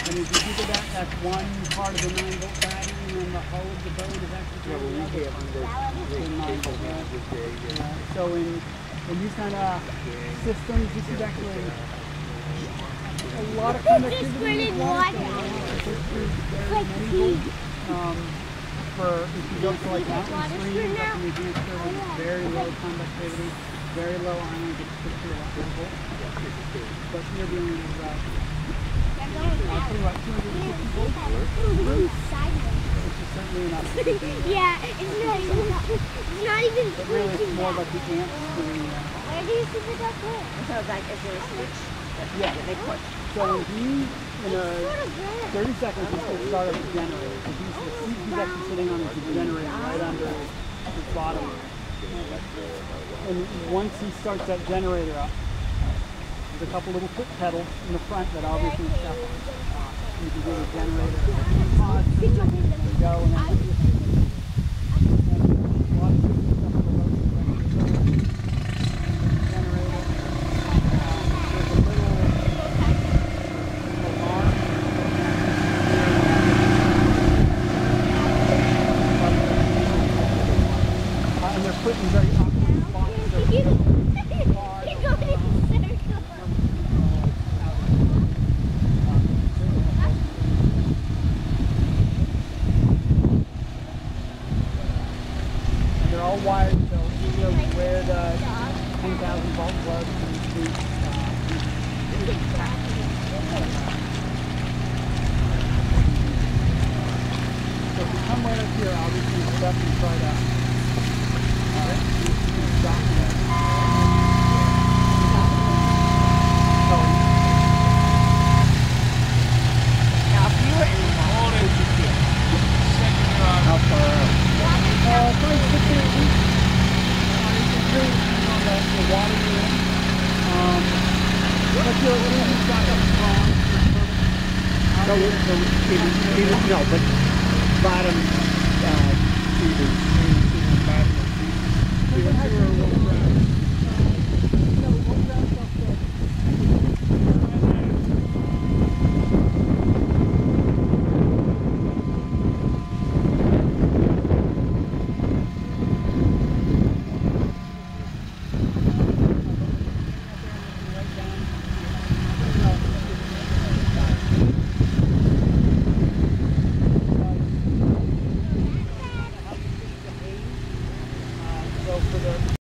And if you think of that, that's one part of the 9-volt battery, and then the hull of the boat is actually the other part of the 9-volt battery. So in these kind of systems, this is actually a lot of connectivity. For if you go to like mountain streams, like in the advanced service, very low conductivity, very low iron, gets put through a volt. But you're dealing with about 250 volts, which is certainly enough. Yeah, it's not even. But really, it's more like the amps doing. Where do you see the duck go? So like, is there a switch? Yeah. They push. So in 30 seconds, this will start up the generator. So the seat he's actually sitting on is the generator right under his bottom. And once he starts that generator up, there's a couple little foot pedals in the front that obviously step on. You can do the generator pause, there you go, and then a lot of different stuff on the boat. Generator. There's a little alarm. And they're put in very awkward spots. They're all wired, so you know where the 10,000 volt was in the street. So if you come right up here, obviously you step and try to stop there. Now, if you were in the water, how far out? Probably 6 feet. It really depends on the water you're in. But you're really got that strong. No, but bottom, either bottom or Even if you're a little